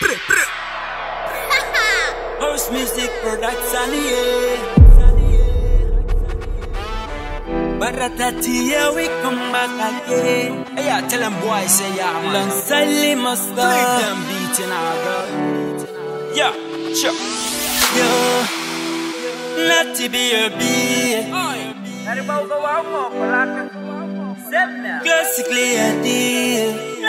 House music production, yeah. Baratati, yeah, we come back again. Hey, yeah, tell them boys, say yeah, man. Alongside Lima's play them beats in our girl. Yeah, sure. Yo, not to be your beat. Classically, I did.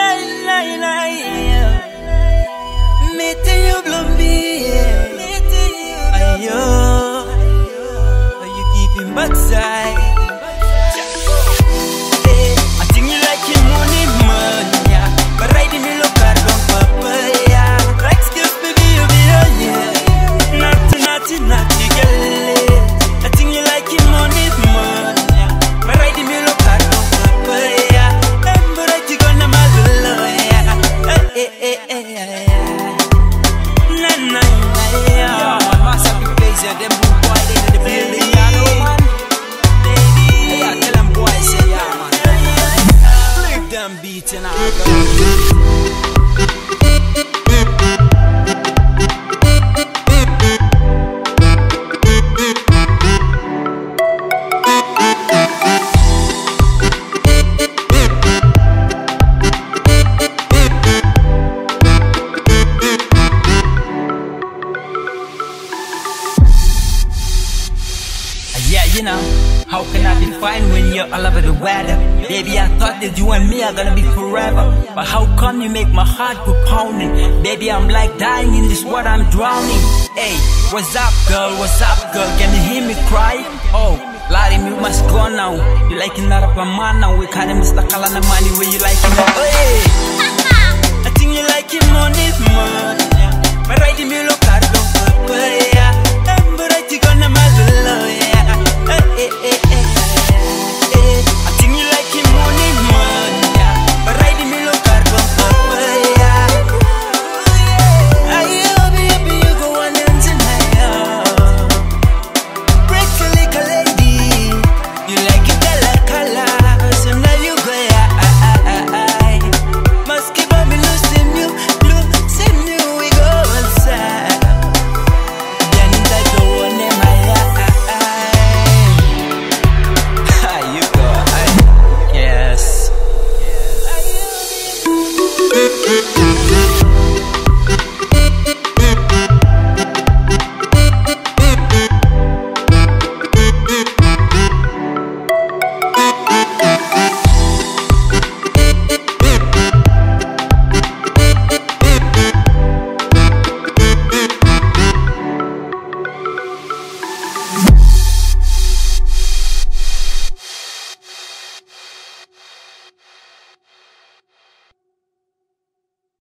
Me tell you, blow me. Ayo, are you giving backside? I think you like your money, man. Yeah, but right in the local don't papa. Yeah, like skills, baby, you be on yeah. Naughty, girl. I think you like your money, man. Yeah, but right in the local don't papa. Yeah, but I think on the mother, yeah. Them boy, they in the building, yeah, no man. Baby, yeah, tell them boys, say yeah, man. Leave them beating our you know, how can I define when you're all over the weather? Baby, I thought that you and me are gonna be forever. But how come you make my heart go pounding? Baby, I'm like dying in this water, I'm drowning. Hey, what's up, girl? What's up, girl? Can you hear me cry? Oh, Larry, you must go now. You like it, not up a man now. We can't Mr. Kalana money where you like it. Hey,